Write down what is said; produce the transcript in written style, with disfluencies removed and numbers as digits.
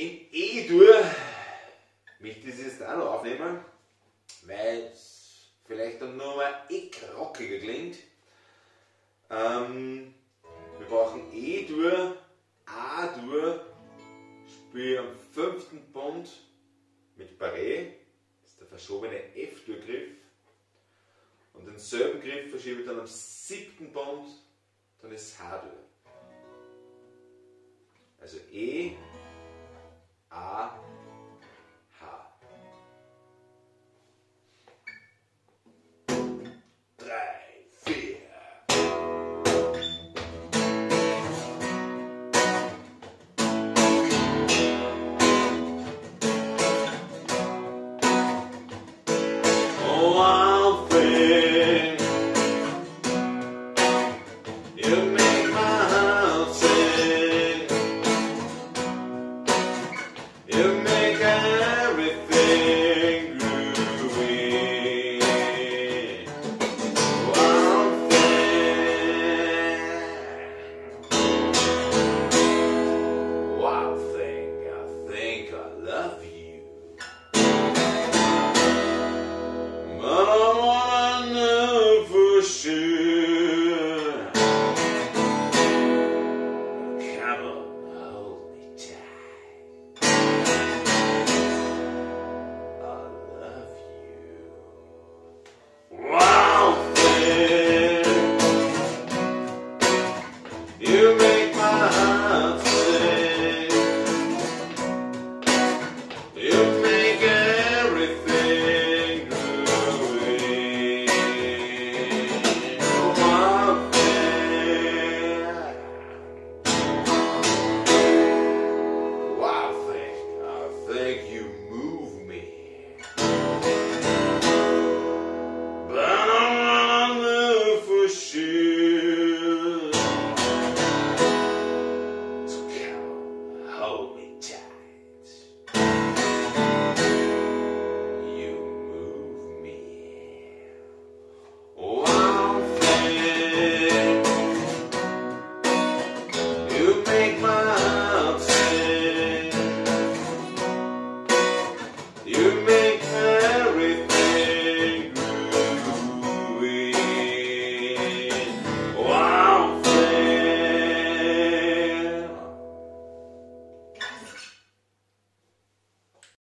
In E-Dur möchte ich es jetzt auch noch aufnehmen, weil es vielleicht dann nur mal rockiger klingt. Wir brauchen E-Dur, A-Dur, spiele am 5. Bund mit Barré, das ist der verschobene F-Dur-Griff. Und denselben Griff verschiebe ich dann am 7. Bund, dann ist H-Dur. Also E,